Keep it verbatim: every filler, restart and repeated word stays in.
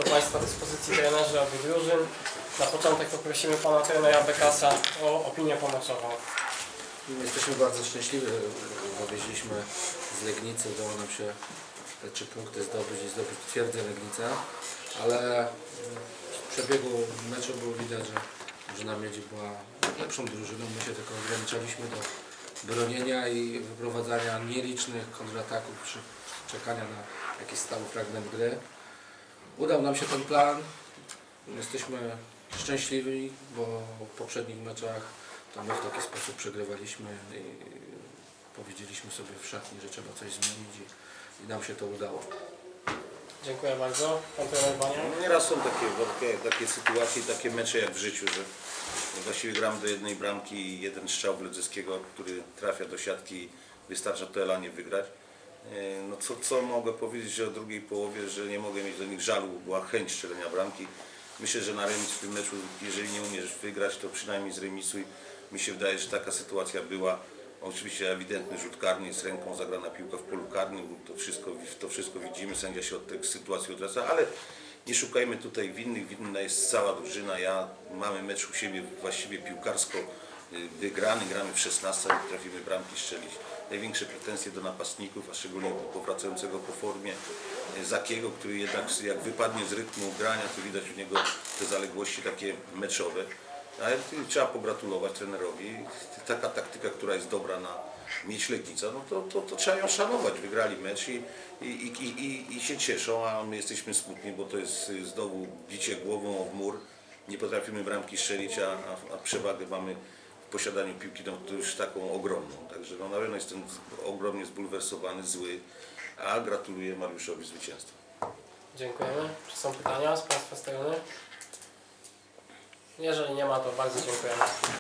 do Państwa dyspozycji trenerzy obu drużyn. Na początek poprosimy Pana trenera Bekasa o opinię pomeczową. Jesteśmy bardzo szczęśliwi, że dowieźliśmy z Legnicy, udało nam się te trzy punkty zdobyć i zdobyć twierdzę Legnica, ale w przebiegu meczu było widać, że drużyna Miedzi była lepszą drużyną. My się tylko ograniczaliśmy do bronienia i wyprowadzania nielicznych kontrataków czy czekania na jakiś stały fragment gry. Udał nam się ten plan. Jesteśmy szczęśliwi, bo w poprzednich meczach to my w taki sposób przegrywaliśmy i powiedzieliśmy sobie w szatni, że trzeba coś zmienić i, i nam się to udało. Dziękuję bardzo. Pan trener Baniak. Nieraz są takie, takie, takie sytuacje, takie mecze jak w życiu, że właściwie gramy do jednej bramki i jeden strzał Bledzyckiego, który trafia do siatki i wystarcza to Elanie wygrać. No co, co mogę powiedzieć o drugiej połowie, że nie mogę mieć do nich żalu, była chęć strzelenia bramki. Myślę, że na remis w tym meczu, jeżeli nie umiesz wygrać, to przynajmniej zremisuj. Mi się wydaje, że taka sytuacja była. Oczywiście ewidentny rzut karny, z ręką zagrana piłka w polu karnym, to wszystko, to wszystko widzimy, sędzia się od tej sytuacji odwraca, ale nie szukajmy tutaj winnych, winna jest cała drużyna. Ja mamy mecz u siebie właściwie piłkarsko wygrany, gramy w szesnastce, nie trafimy bramki strzelić. Największe pretensje do napastników, a szczególnie powracającego po formie Zakiego, który jednak jak wypadnie z rytmu grania, to widać u niego te zaległości takie meczowe. Ale trzeba pogratulować trenerowi. Taka taktyka, która jest dobra na mieć Legnica, no to, to, to trzeba ją szanować. Wygrali mecz i, i, i, i, i się cieszą, a my jesteśmy smutni, bo to jest znowu bicie głową w mur. Nie potrafimy bramki strzelić, a, a, a przewagę mamy w posiadaniu piłki, no, to już taką ogromną. Także no, na pewno jestem ogromnie zbulwersowany, zły, a gratuluję Mariuszowi zwycięstwa. Dziękujemy. Czy są pytania z Państwa strony? Jeżeli nie ma, to bardzo dziękujemy.